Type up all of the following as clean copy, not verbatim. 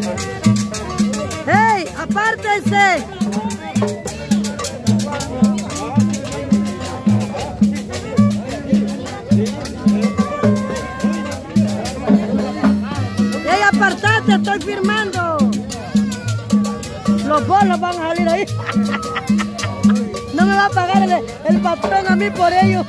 ¡Hey! ¡Apártense! ¡Hey! ¡Apartate! ¡Estoy firmando! Los bolos van a salir ahí. No me va a pagar el patrón a mí por ello.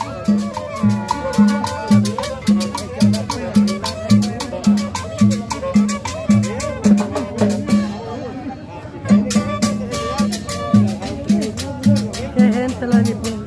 Qué gente la de mi pueblo.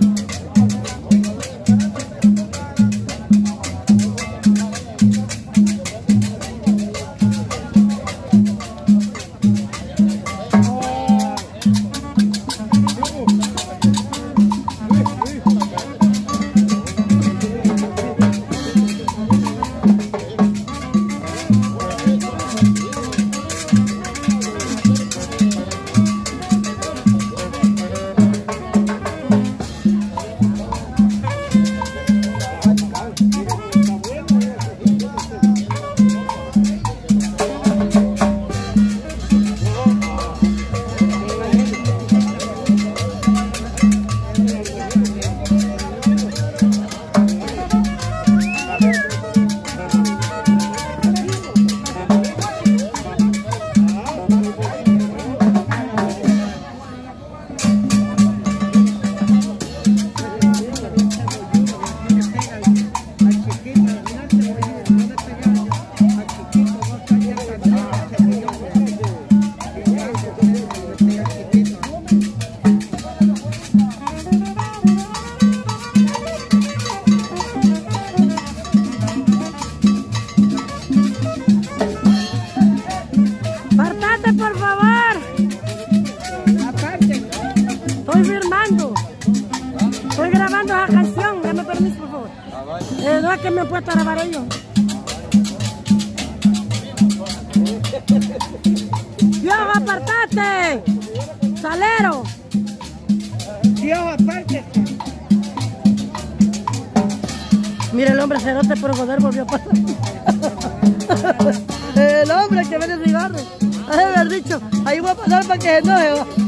Por favor. Aparte. Estoy firmando. Estoy grabando esa canción. Dame permiso, por favor. No es que me he puesto a grabar ellos. Dios, apartate. Salero. Dios, aparte. Mira, el hombre cerote por joder volvió a pasar. El hombre que vende cigarros. Haber dicho, ahí voy a pasar para que se enoje.